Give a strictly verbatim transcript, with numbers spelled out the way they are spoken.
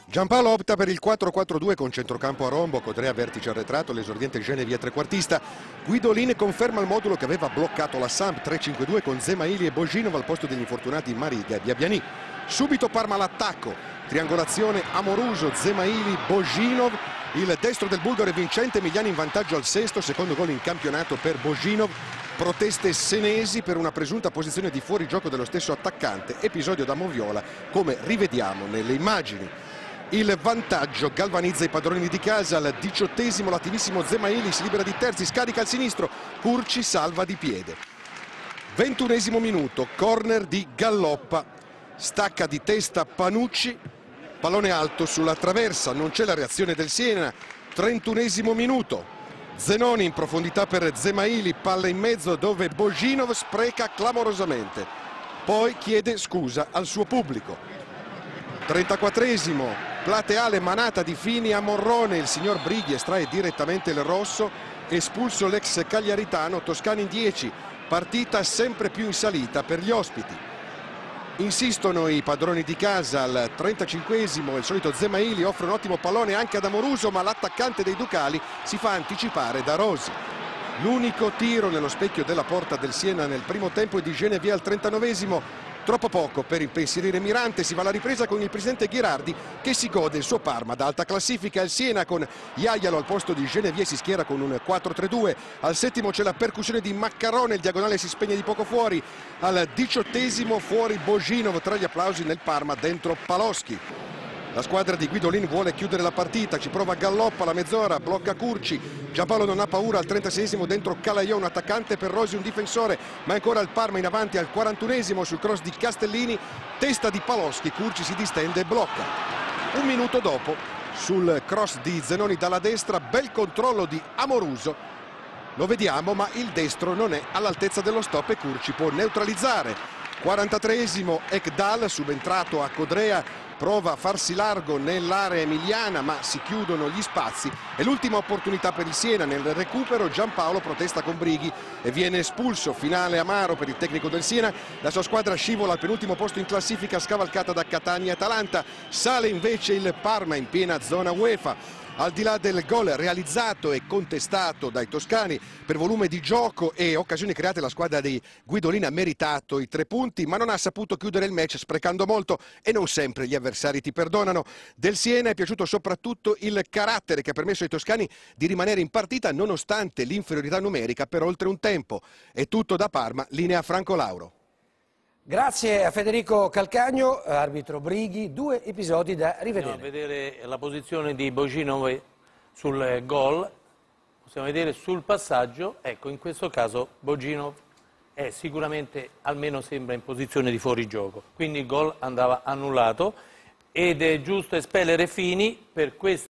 Giampaolo opta per il quattro quattro due con centrocampo a rombo, Codrea vertice arretrato, l'esordiente Genevieve trequartista. Guidolin conferma il modulo che aveva bloccato la Samp, tre cinque due con Zemaili e Bojinov al posto degli infortunati Mariga e Biabiani. Subito Parma all'attacco, triangolazione Amoruso, Zemaili, Bojinov. Il destro del bulgaro è vincente, Emiliani in vantaggio al sesto, secondo gol in campionato per Bojinov. Proteste senesi per una presunta posizione di fuorigioco dello stesso attaccante, episodio da Moviola come rivediamo nelle immagini. Il vantaggio galvanizza i padroni di casa, al diciottesimo l'attivissimo Zemaili si libera di Terzi, scarica al sinistro, Curci salva di piede. ventunesimo minuto, corner di Galloppa, stacca di testa Panucci, pallone alto sulla traversa, non c'è la reazione del Siena. trentunesimo minuto, Zenoni in profondità per Zemaili, palla in mezzo dove Bojinov spreca clamorosamente, poi chiede scusa al suo pubblico. trentaquattresimo, plateale manata di Fini a Morrone, il signor Brighi estrae direttamente il rosso, espulso l'ex cagliaritano, Toscani in dieci, partita sempre più in salita per gli ospiti. Insistono i padroni di casa, al trentacinquesimo il solito Zemaili offre un ottimo pallone anche ad Amoruso, ma l'attaccante dei Ducali si fa anticipare da Rosi. L'unico tiro nello specchio della porta del Siena nel primo tempo è di Genevieve al trentanovesimo. Troppo poco per impensierire Mirante, si va alla ripresa con il presidente Ghirardi che si gode il suo Parma da alta classifica. Il Siena con Iaialo al posto di Genevieve si schiera con un quattro tre due. Al settimo c'è la percussione di Maccarone, il diagonale si spegne di poco fuori. Al diciottesimo fuori Bojinov, tra gli applausi nel Parma dentro Paloschi. La squadra di Guidolin vuole chiudere la partita, ci prova Galloppa alla mezz'ora, blocca Curci, Giampaolo non ha paura al trentaseiesimo dentro Calaiò, un attaccante per Rosi, un difensore, ma ancora il Parma in avanti al quarantunesimo sul cross di Castellini, testa di Paloschi, Curci si distende e blocca. Un minuto dopo sul cross di Zenoni dalla destra, bel controllo di Amoruso, lo vediamo ma il destro non è all'altezza dello stop e Curci può neutralizzare. quarantatreesimo Ekdal subentrato a Codrea, prova a farsi largo nell'area emiliana ma si chiudono gli spazi, è l'ultima opportunità per il Siena. Nel recupero Giampaolo protesta con Brighi e viene espulso, finale amaro per il tecnico del Siena. La sua squadra scivola al penultimo posto in classifica, scavalcata da Catania e Atalanta, sale invece il Parma in piena zona UEFA. Al di là del gol realizzato e contestato dai toscani, per volume di gioco e occasioni create la squadra di Guidolin ha meritato i tre punti, ma non ha saputo chiudere il match sprecando molto e non sempre gli avversari ti perdonano. Del Siena è piaciuto soprattutto il carattere che ha permesso ai toscani di rimanere in partita nonostante l'inferiorità numerica per oltre un tempo. È tutto da Parma, linea Franco Lauro. Grazie a Federico Calcagno, arbitro Brighi, due episodi da rivedere. Possiamo vedere la posizione di Bojinov sul gol, possiamo vedere sul passaggio, ecco in questo caso Bojinov è sicuramente, almeno sembra, in posizione di fuorigioco, quindi il gol andava annullato ed è giusto espellere Fini per questo.